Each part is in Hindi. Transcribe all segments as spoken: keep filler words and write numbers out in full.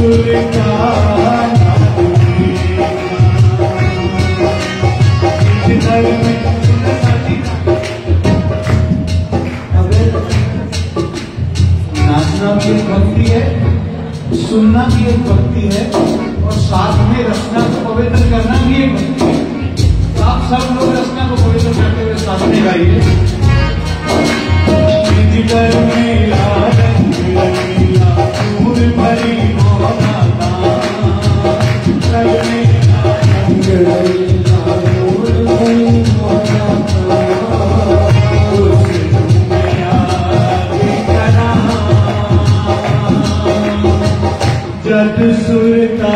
नाचना भी एक भक्ति है, सुनना भी एक भक्ति है, और साथ में रचना को पवित्र करना भी एक भक्ति है। तो आप सब लोग रचना को पवित्र करते हुए साथ में गाइए। जद सुरता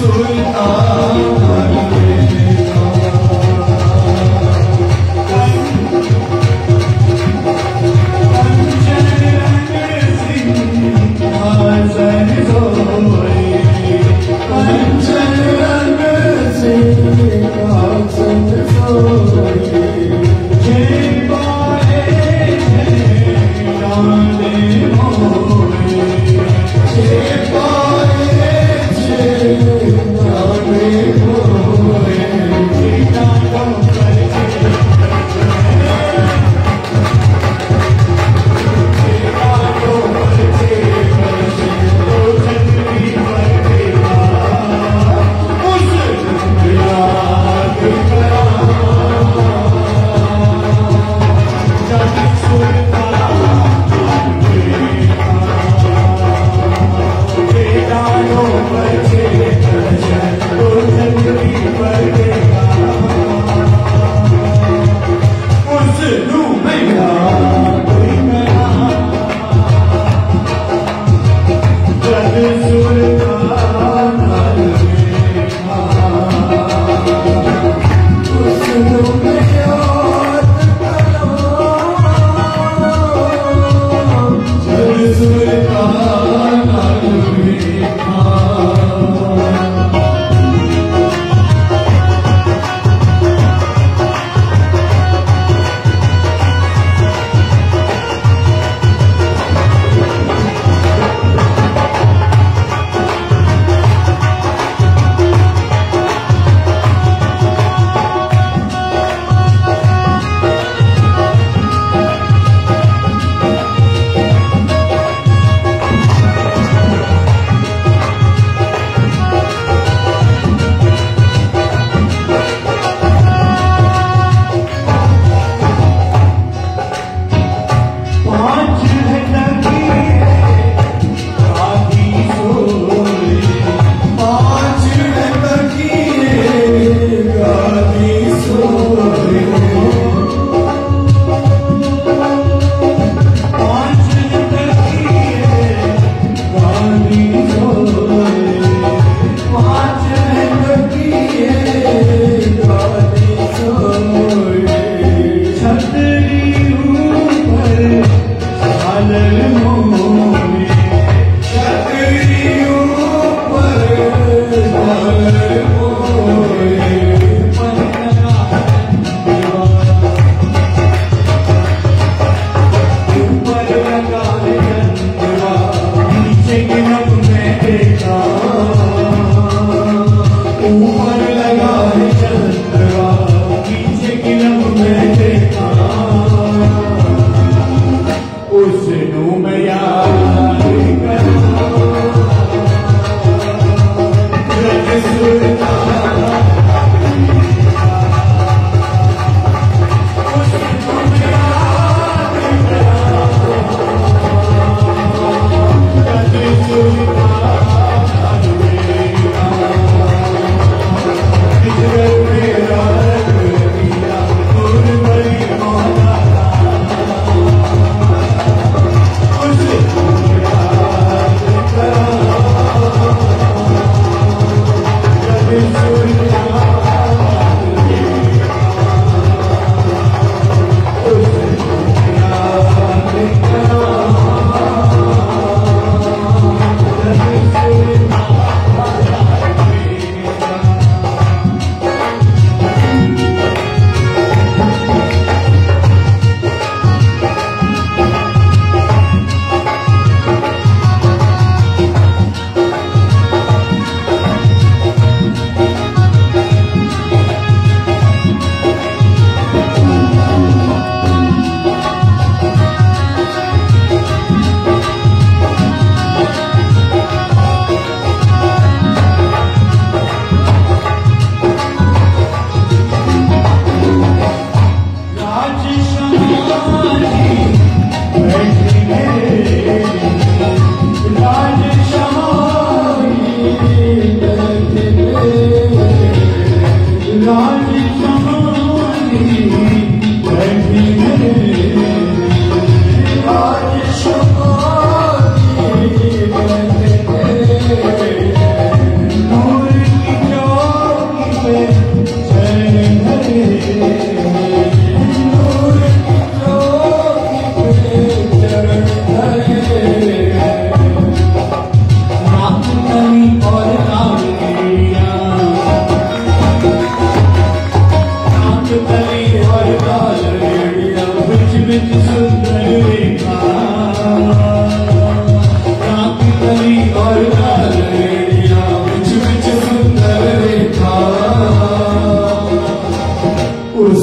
Jai Bole, Jai Bole,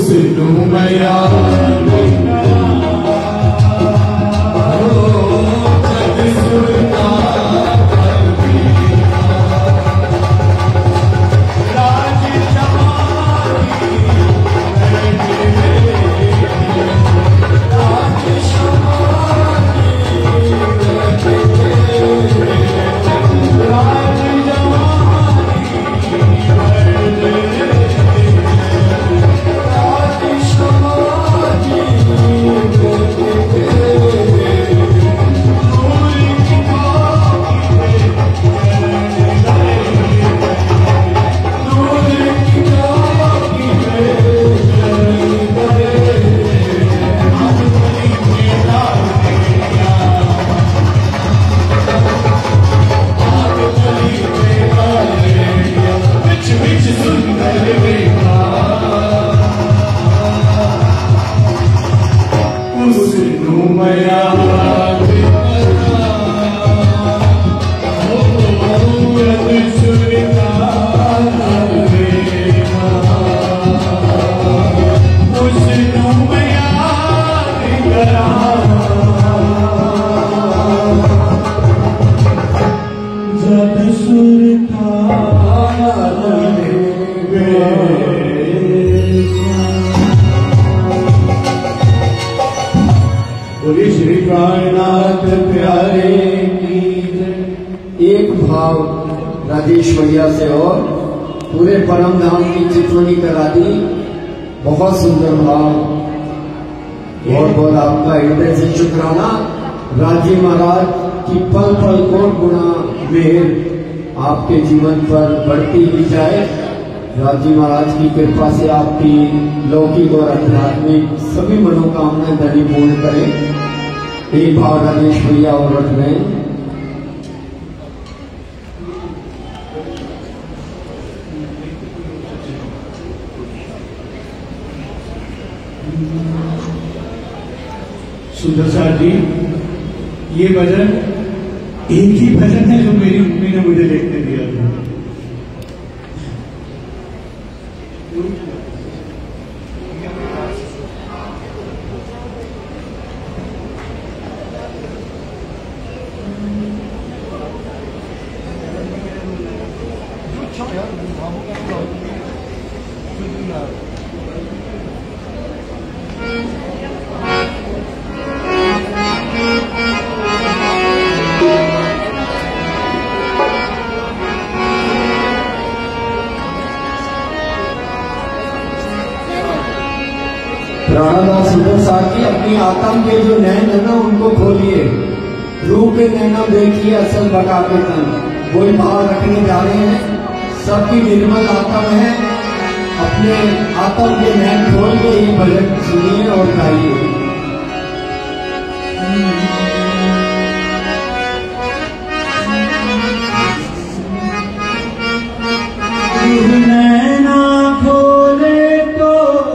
उसनु मैं याद करा, जग सुरता राजेश भैया से और पूरे परम धाम की चित्रनी करा दी। बहुत सुंदर भाव, बहुत बहुत आपका हृदय से शुक्राना। राजी महाराज की पल पल को गुणा मेहर आपके जीवन पर बढ़ती ही जाए। राजी महाराज की कृपा से आपकी लौकिक और आध्यात्मिक सभी मनोकामनाएं धनी पूर्ण करें। एक भाव राजेश भैया और रख रहे हैं। सुदर्शा जी, ये भजन एक ही भजन है जो मेरी मम्मी ने मुझे लिखने दिया था। प्राणदास सुदर्शा की अपनी आत्म के जो नैन है ना उनको खोलिए, रूप के नैना देखिए असल बका के तन। वही भाव रखने जा रहे हैं। सबकी निर्मल आत्म है, अपने आत्म के नैन खोल के ये भजन सुनिए और गाइए। नैना खोले तो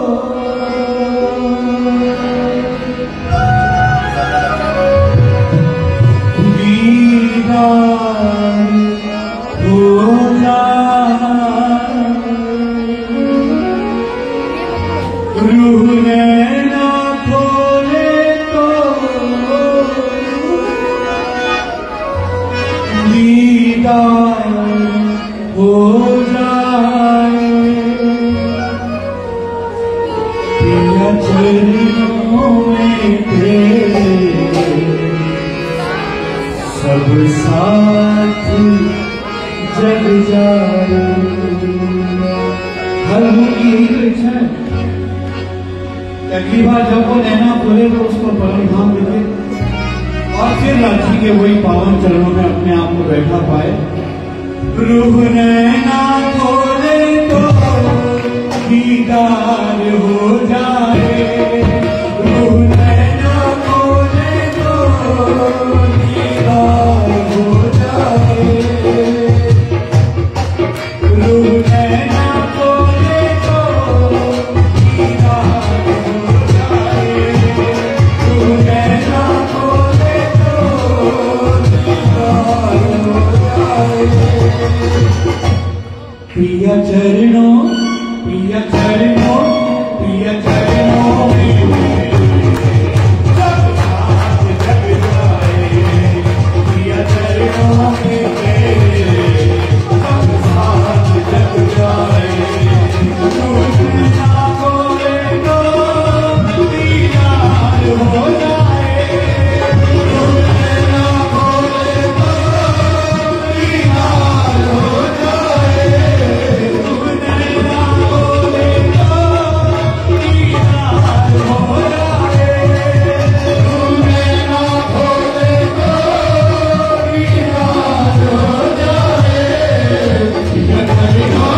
सब साथ जग जाए। हर की इच्छा है। अगली बार जब वो नैना खोले तो उसको परम धाम देते और फिर रांची के वही पावन चरणों में अपने आप को बैठा पाए। रूह नैना खोले तो दीदार हो जाए। रूह नैना खोले तो दीदार हो जाए। रूह नैना खोले तो दीदार हो जाए। रूह नैना खोले तो दीदार हो जाए। प्रिय चरणों प्रिय चरणों प्रिय चरणों में सब साथ जग जाए, प्रिय चरणों में सब साथ जग जाए। तुझे ना बोले तो दीदार हो जाए, तुझे ना बोले तो दीदार हो जाए, तुझे ना बोले तो दीदार हो जाए, तुझे ना बोले तो दीदार हो जाए। प्रिय चरणों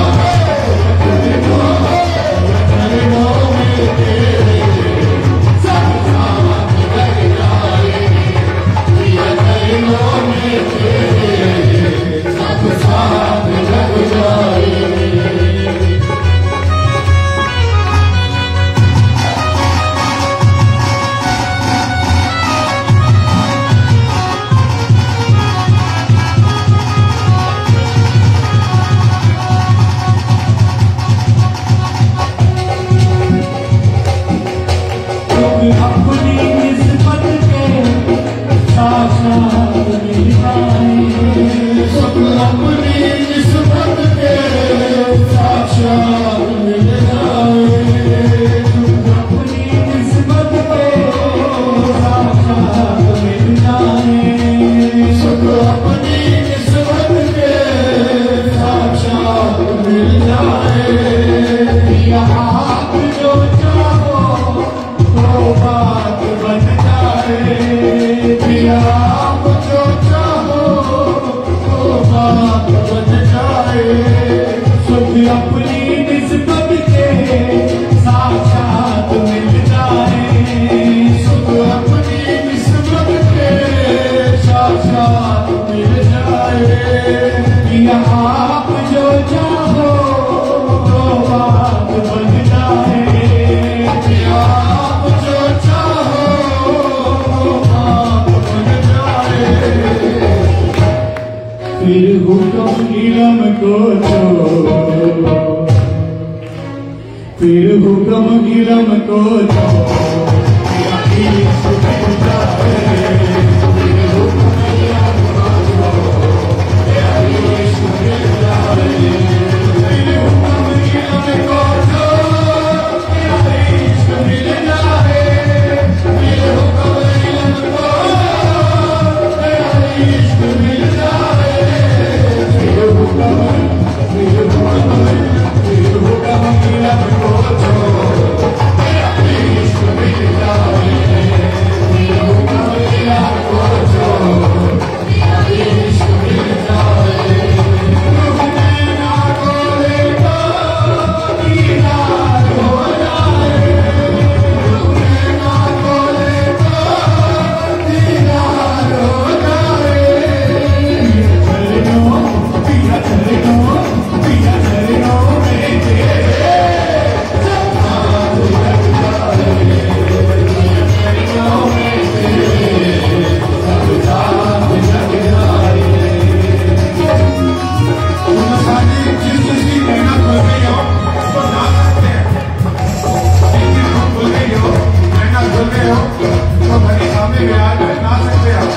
अपनी किस्मत के साक्षात मिल जाए, सब अपनी किस्मत के साक्षात मिल जाए, अपनी किस्मत के साक्षात मिल जाए, सब अपनी किस्मत के साक्षात मिल जाए। आप जो चाहो तो बात बन जाए, प्रिया आप जो चाहो तो बात बन जाए, सुख अपनी निस्बत के साक्षात मिल जाए, सुख अपनी निस्बत के साक्षात मिल जाए। प्रिया आप जो चाहो तो बात बन जाए, प्रिया आप जो चाहो तो बात बन जाए। फिर हुक्म इलम को छोड़ो, फिर हुक्म इलम को छोड़ो, प्रिया इश्क मिल जाए, फिर हुक्म इलम को छोड़ो, प्रिया इश्क मिल जाए, फिर हुक्म इलम को छोड़ो, प्रिया इश्क मिल जाए, फिर हुक्म इलम को छोड़ो, प्रिया इश्क मिल जाए, फिर हुक्म फिर हुक्म फिर हुक्म इलम को छोड़ो, प्रिया इश्क मिल जाए, फिर हुक्म इलम को छोड़ो, प्रिया इश्क मिल जाए। तुझे ना बोले तो दीदार हो जाए, तुझे ना बोले तो दीदार हो जाए। प्रिय चरणों प्रिय चरणों प्रिय चरणों में तेरे सब साथ जग जाए, प्रिय चरणों में तेरे सब साथ जग जाए। तुम सारी जिस चीज की मेहनत कर रही हो उसको ना सकते हैं, लेकिन तुम बोल रही हो मेहनत कर रहे हो तो भले सामने में आज ना सकते हो।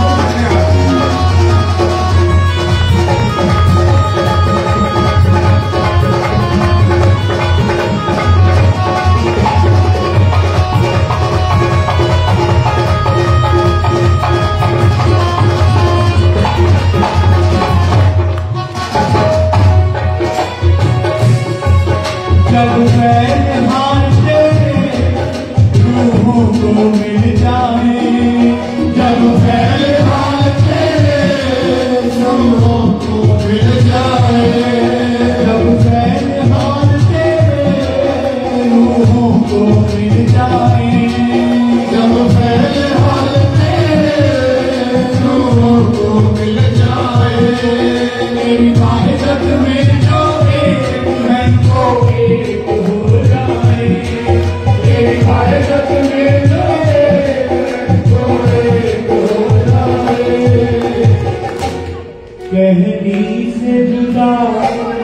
जब पहले हार तेरे रूहों को मिल जाए, जब पहले हार तेरे रूहों को मिल जाए, जब पहले हार तेरे रूहों को मिल जाए, जब पहले हार तेरे रूहों को मिल जाए। मेरी वाहिदत में जो एक है वो एक हो जाए, मेरी वाहिदत में जो एक वो एक हो जाए। कहनी से जुदा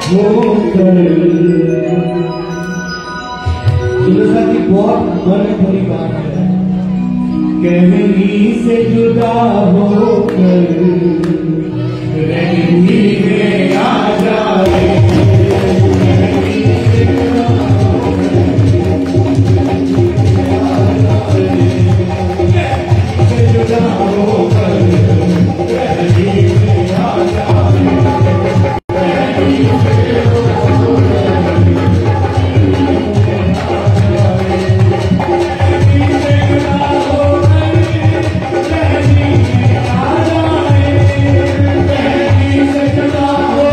बहुत मन में थोड़ी बात है। कहनी से जुदा होकर रहनी में आ जाए, कहनी से जुदा होकर रहनी में आ जाए, कहनी से जुदा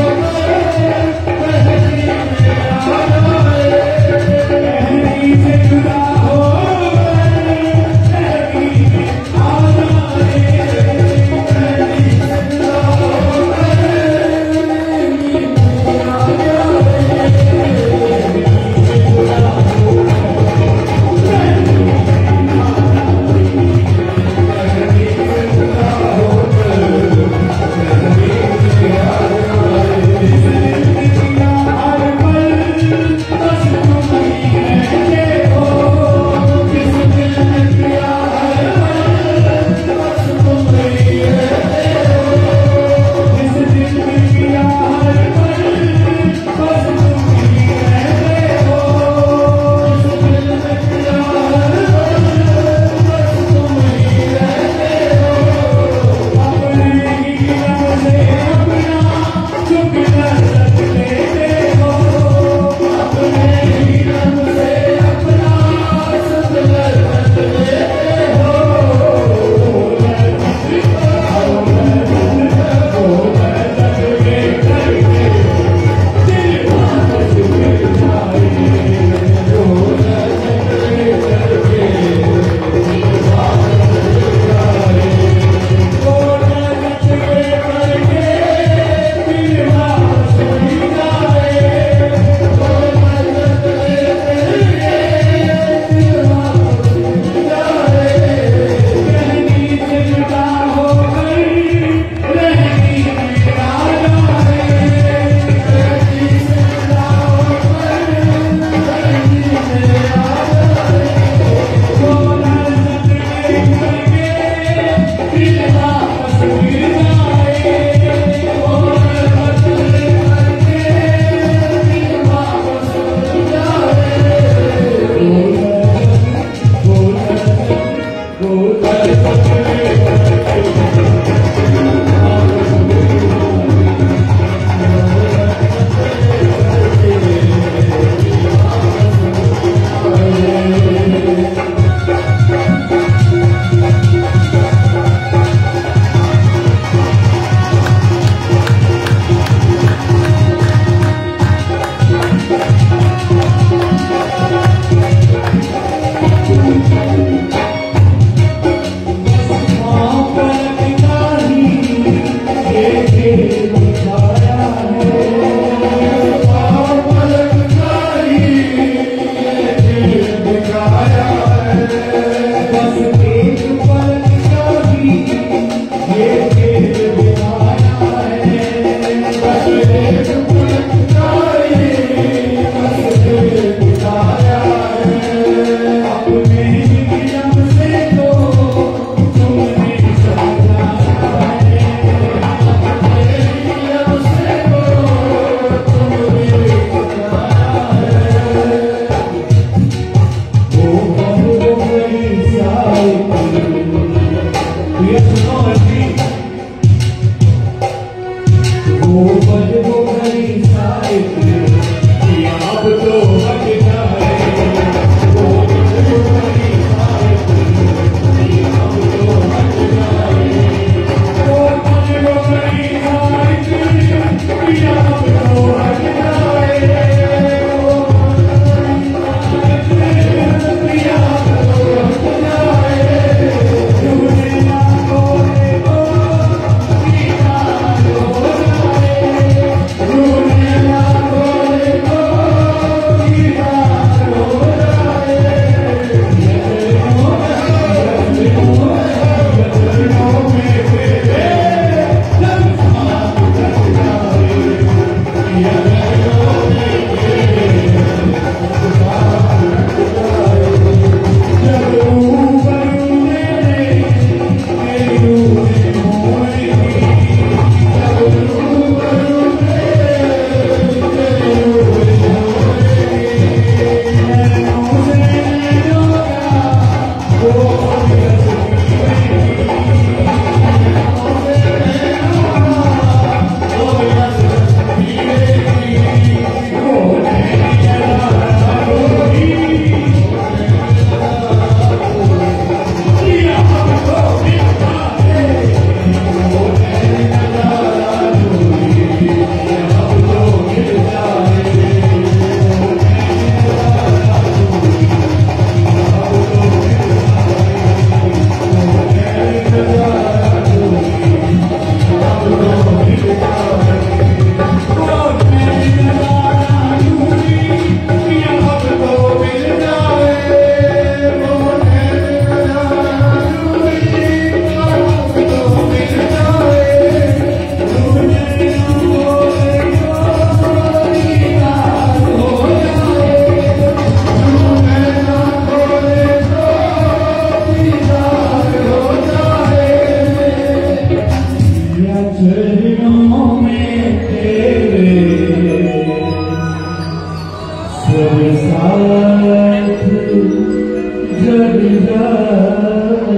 जब साथ जग जाए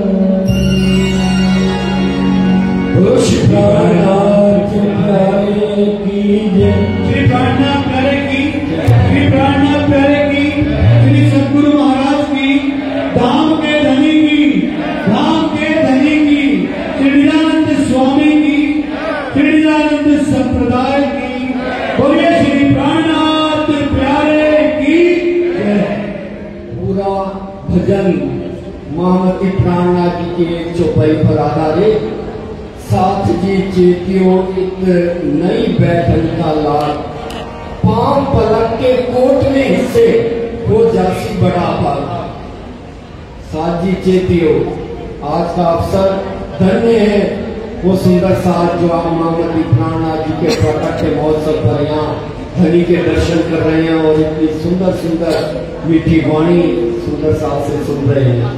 उस प्राणार्थ प्यारे की जय। श्री प्राणनाथ प्यारे की, श्री प्राणनाथ प्यारे की, श्री सद्गुरु महाराज की, धाम के धनी की, धाम के धनी की, श्रीनिरानंद स्वामी की, श्रीनिरानंद संप्रदाय की, बोलिए श्री प्राणनाथ प्यारे की जय। पूरा भजन महामती प्राणनाथ जी की एक चौपाई पर आधारित। साथ जी चेतियों इत नई बैठन का लाभ, पांव पलक के कोट में हिस्से हो जासी बड़ा भाग। साथ जी चेतियों, आज का अवसर धन्य है। वो सुंदर साथ जो आप महामती प्राणनाथ जी के प्रकट के महोत्सव पर यहाँ धनी के दर्शन कर रहे हैं और इतनी सुंदर सुंदर मीठी वाणी सुंदर साथ से सुन रहे हैं।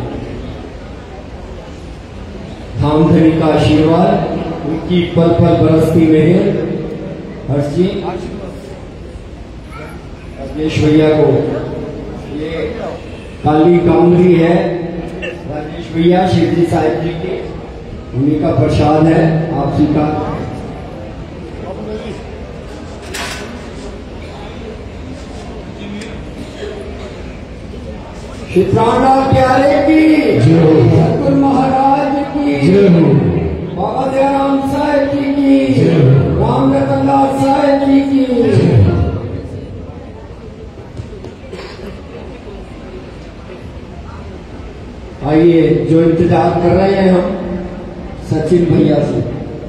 धाम धनी का आशीर्वाद, उनकी पल पल बरसती मेहर। हर्ष जी, राजेश भैया को ये काली कामरी है, राजेश भैया शिवजी साहिब जी के, उन्हीं का प्रसाद है आप जी का। श्री प्राणनाथ प्यारे की, सतगुरु महाराज की, बाबा दयाराम साहेब जी की, राम रतन दास साहेब जी की। आइए, जो इंतजार कर रहे हैं हम सचिन भैया से।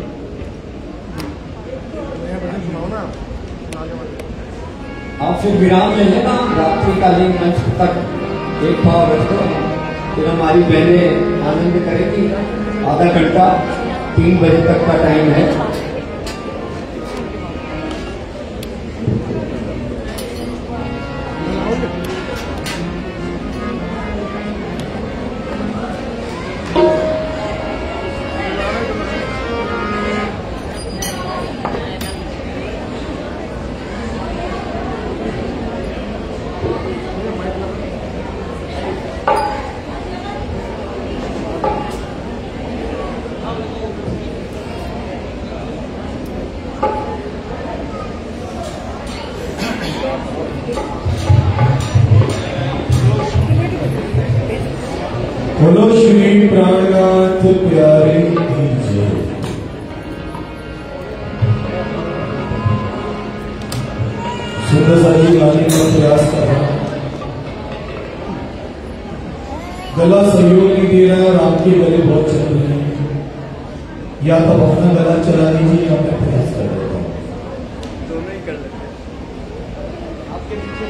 आप फिर विराम ले लेना, रात्रिकालीन मंच तक एक भाव रख दो, फिर हमारी बहनें आनंद करेगी। आधा घंटा तीन बजे तक का टाइम है। बोलो श्री प्राणनाथ प्यारे की जय। सुंदर सा जी गाने का प्रयास कर रहा है, गला सहयोग नहीं दे रहा है और आपके गले बहुत चल रहे हैं। या तो अपना गला चला दीजिए या मैं प्रयास कर देता हूँ। दोनों ही कर लेते हैं। आपके पीछे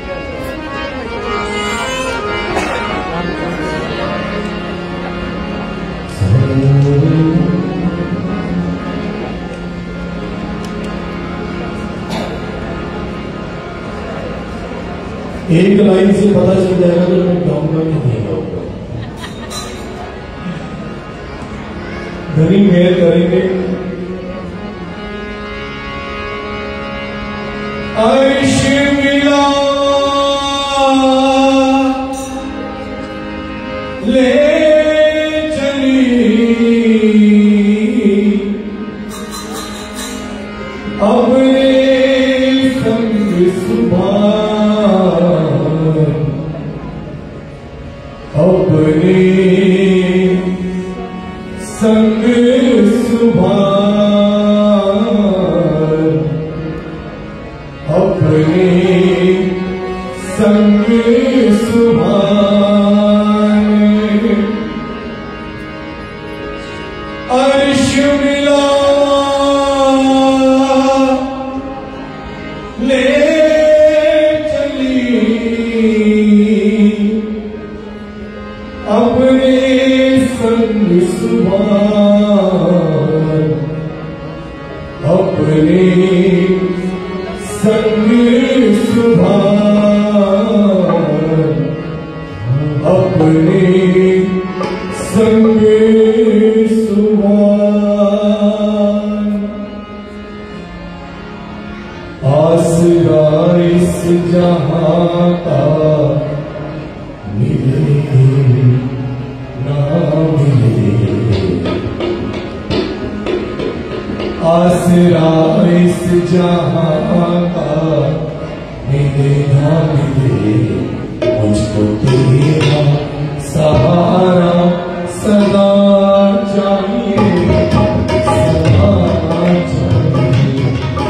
एक लाइन से पता चल जाएगा तो मैं गाऊंगा कि नहीं गाऊंगा। धनी मेहर करेंगे। अर्श मिला ले चली अपने संग सुबह, अपने संग सुबह, अपने संग सुबह। अर्श मिला ले चली अपने संग सुबह, अपने संग सुबह, अपने संग सुबह। आसरा इस जहां का मिले ना मिले, आसरा इस जहां का मिले ना मिले, मुझको तेरा सहारा सदा चाहिए, सदा चाहिए।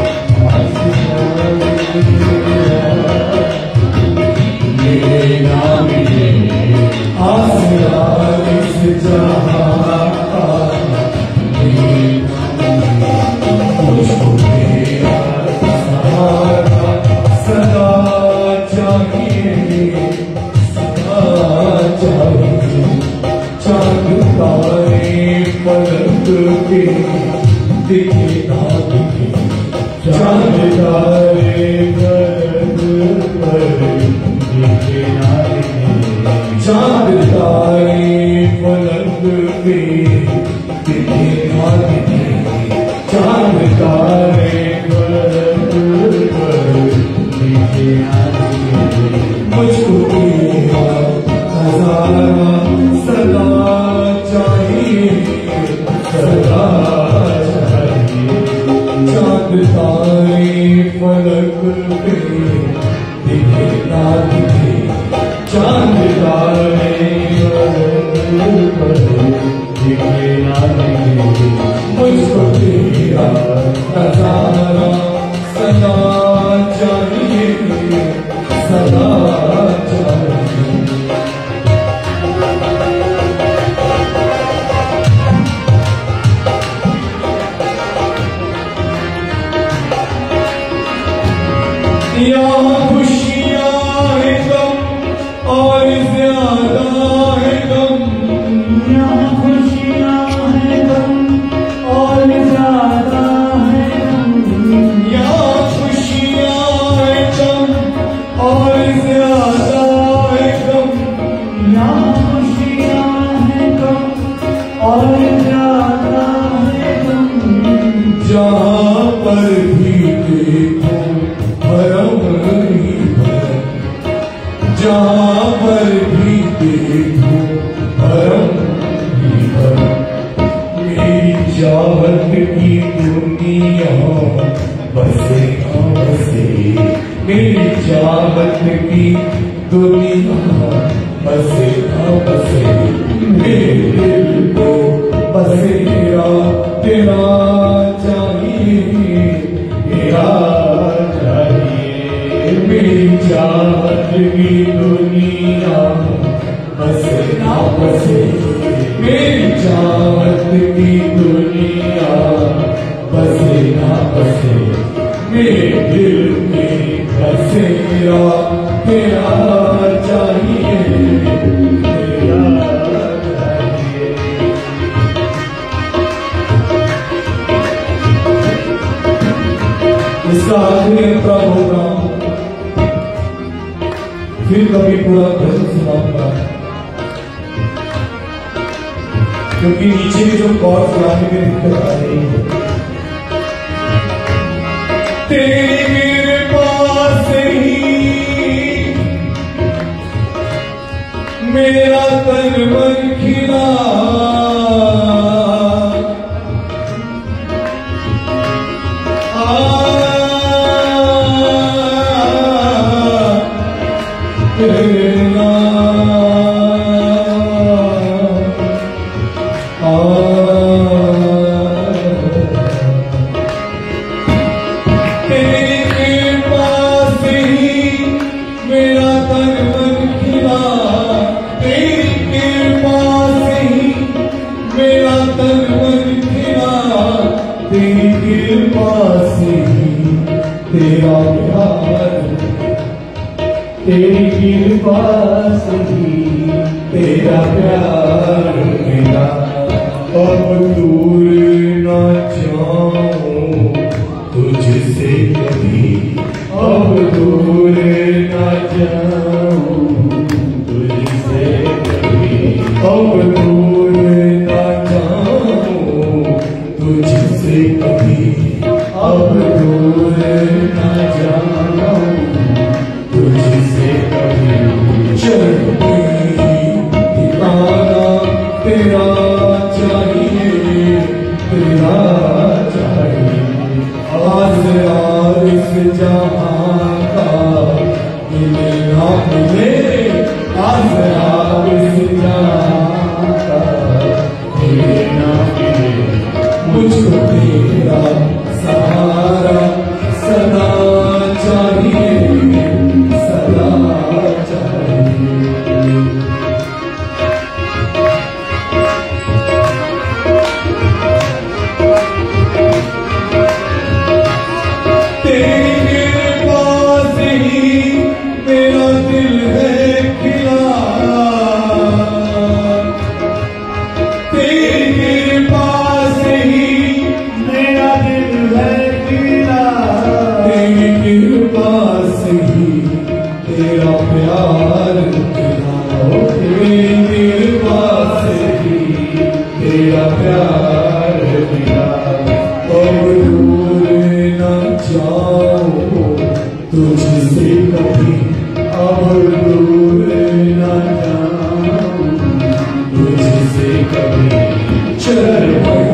मिले ना मिले, आसरा इस जहां का मिले ना मिले, मुझको तेरा सहारा सदा चाहिए, सदा चाहिए। चांद तारे पलक के दिखे ना दिखे, चांद तारे पलक पर दिखे ना दिखे, चांद तारे पलक पे दिखे ना दिखे, चांद तारे पलक पर दिखे ना दिखे, मुझको तेरा नजारा सदा चाहिए, सदा चाहिए। चांद तारे फलक पे दिखे ना दिखे, चांद तारे फलक पर दिखे ना दिखे, मुझको तेरा नजारा सदा चाहिए, सदा चाहिए। यहाँ खुशियाँ है गम और ज्यादा है गम, यहाँ खुशियाँ है गम और ज्यादा है गम, यहाँ खुशियाँ है गम और ज्यादा है गम, यहाँ खुशियाँ है गम और ज्यादा है गम। जहाँ पर भी देखो भरम ही भरम, जहाँ पर भी देखो भरम ही भरम। मेरी चाहत की दुनिया बसे ना बसे, मेरी चाहत की दुनिया बसे ना बसे, मेरे दिल को बसेरा तेरा चाहिए, तेरा चाहिए। मेरी चाहत की दुनिया बसे ना बसे, मेरी चाहत की दुनिया बसे ना बसे, मेरे दिल में बसेरा तेरा चाहिए, तेरा चाहिए। इसका आखिरी प्रोग्राम फिर कभी पूरा भजन सुनाऊंगा, क्योंकि नीचे भी जो कॉर्ड गाने में दिक्कत आ रही है। तेरी मेरे पास ही मेरा तन मन खिला, तेरा प्यार, तेरी कृपा से ही तेरा प्यार मेरा, अब दूर न जाऊं तुझसे कभी, अब दूर न जाऊं तुझसे कभी, अब दूर न जाऊं तुझसे कभी, अब दूर न जाऊं तेरा प्यार बिना मेरे पास भी तेरा प्यार बिना अब दूर न जाऊं तुझसे कभी अब दूर न जाऊं तुझसे कभी चल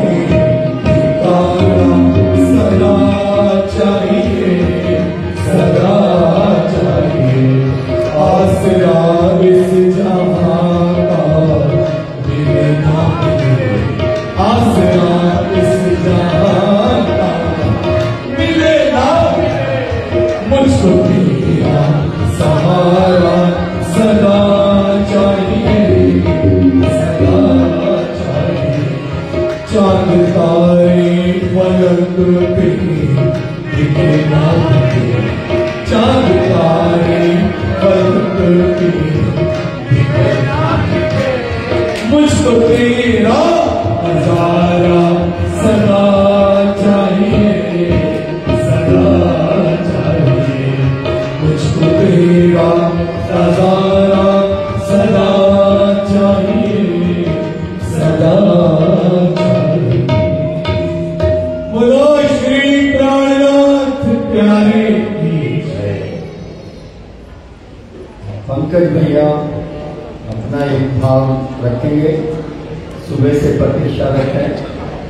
सदा चाहिए सदा चाहिए आसरा इस जहां का मिले ना मिले आसरा इस जहां का मिले ना मुझको तेरा सहारा सदा चाहिए सदा चाहिए चांद तारे पलक पे दिखे ना दिखे चांद तारे पलक पे दिखे ना दिखे मुझको तेरा नजारा सदा चाहिए सदा चाहिए मुझको तेरा नजारा सदा चाहिए सदा चाहिए। बोलो श्री प्राणनाथ प्यारे की जय। पंकज भैया अपना एक भाव रखेंगे, सुबह से प्रतीक्षा रखें।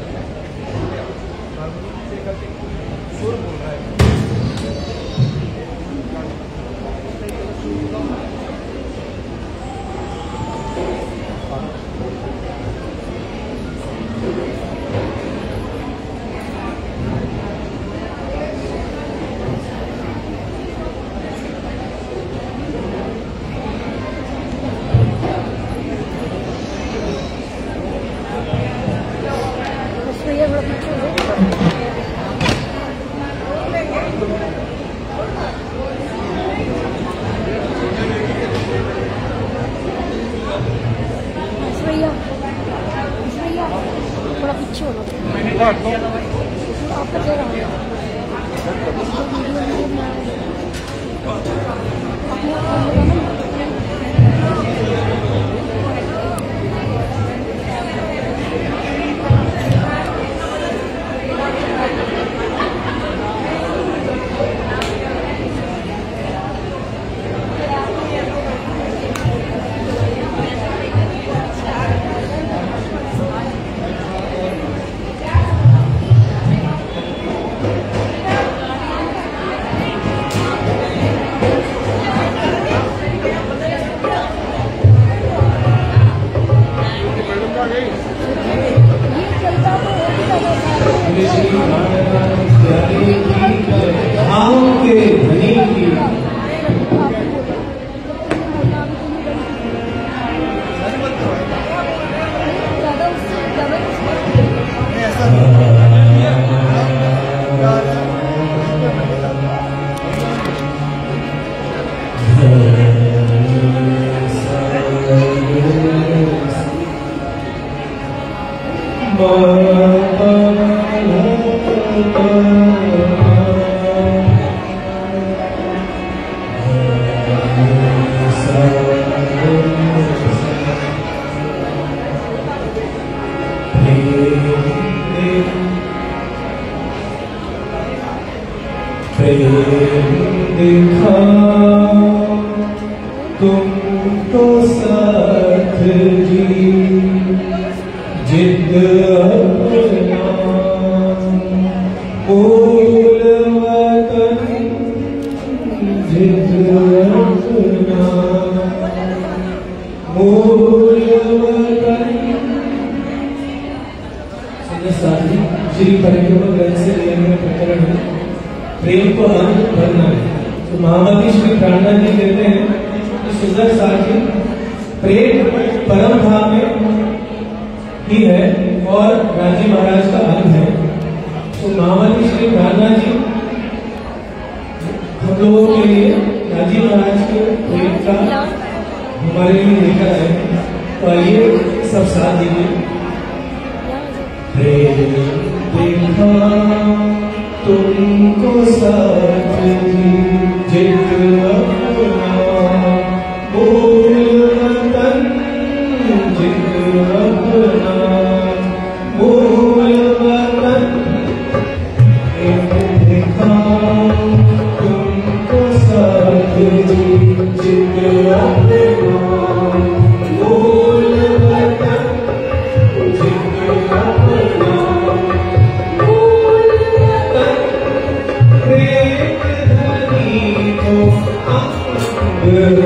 थोड़ा पीछे हो आपका चेहरा देखा तुमको साथ जी जिद अपना मूल वतन जिद अपना मूल वतन। साथी श्री परिक्रमा ग्रंथ से लिया हुआ प्रकरण है, प्रेम को अंत भरना है। तो महामती श्री प्राणनाथ जी कहते हैं कि सुंदर साथी प्रेम परम धाम में ही है और राजी महाराज का अंत है। तो महामती श्री प्राणनाथ जी हम लोगों के लिए राजी महाराज के प्रेम का हमारे लिए लेकर आए। तो आइए सब साथ दीजिए। प्रेम देखा तुमको साथ जी जिद अपना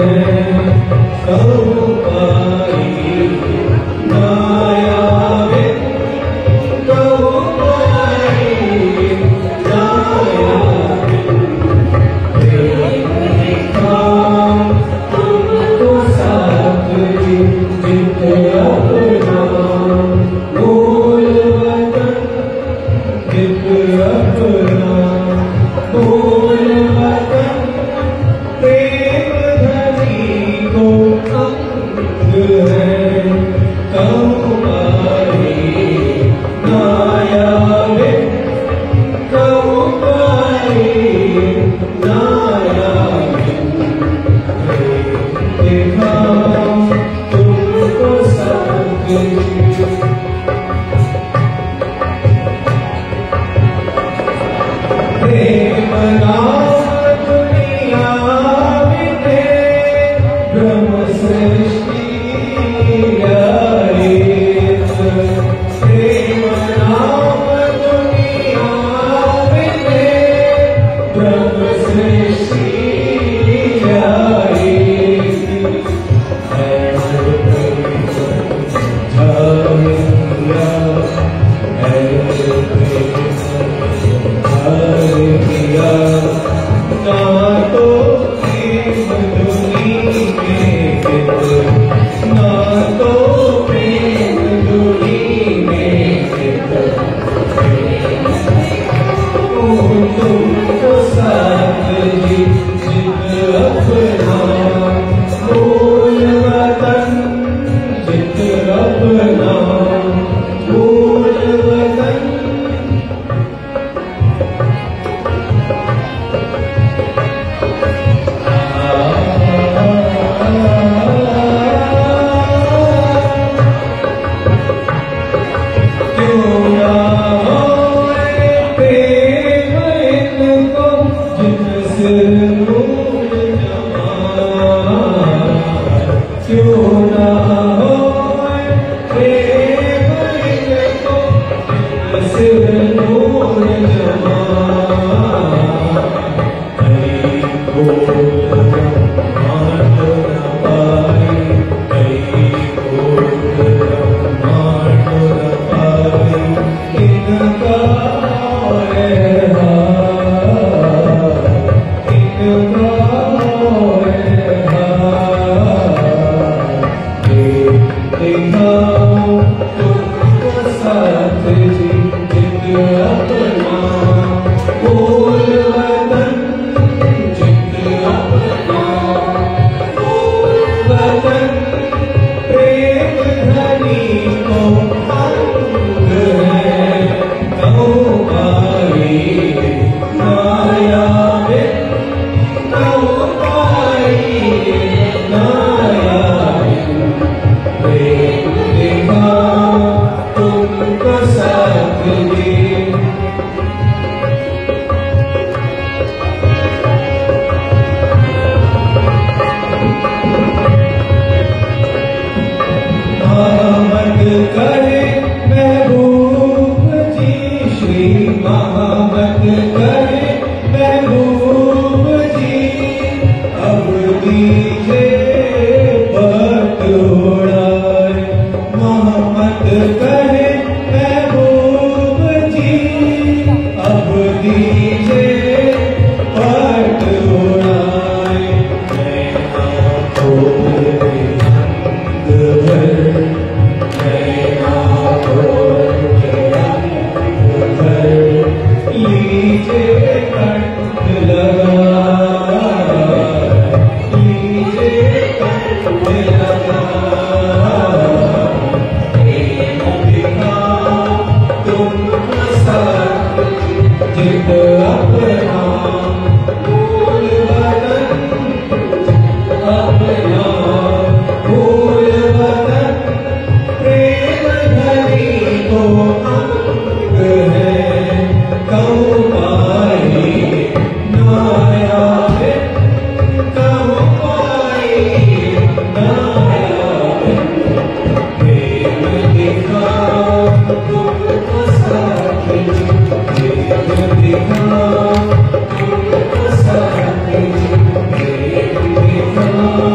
Now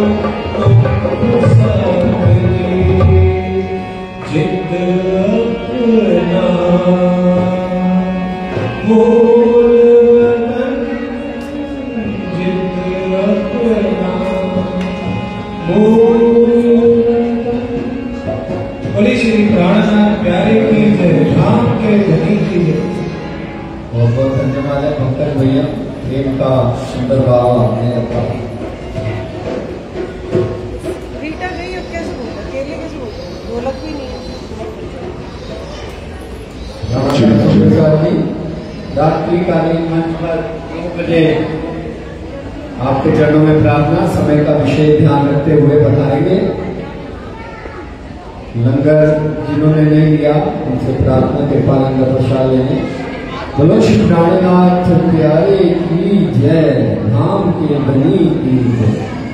जिद अपना बोल वतन, जिद अपना बोल वतन। बोले श्री प्राणनाथ प्यारे की जय, राम के धनी की जय। बहुत बहुत धन्यवाद है पंकज भैया, प्रेम का सुंदर भाव आपने रखा। रीटा गई अब कैसे बोलता, अकेले कैसे बोलता, ढोलक भी नहीं है। रात्रिकालीन मंच पर दो बजे आपके चरणों में प्रार्थना, समय का विशेष ध्यान रखते हुए बताएंगे। लंगर जिन्होंने नहीं लिया उनसे प्रार्थना के पालन का प्रसाद लेने। बोलो श्री प्राणनाथ प्यारे की जय, नाम के धनी की जय।